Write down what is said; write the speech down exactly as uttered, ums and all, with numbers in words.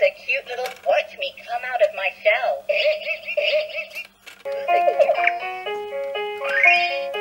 a cute little... Watch me come out of my shell.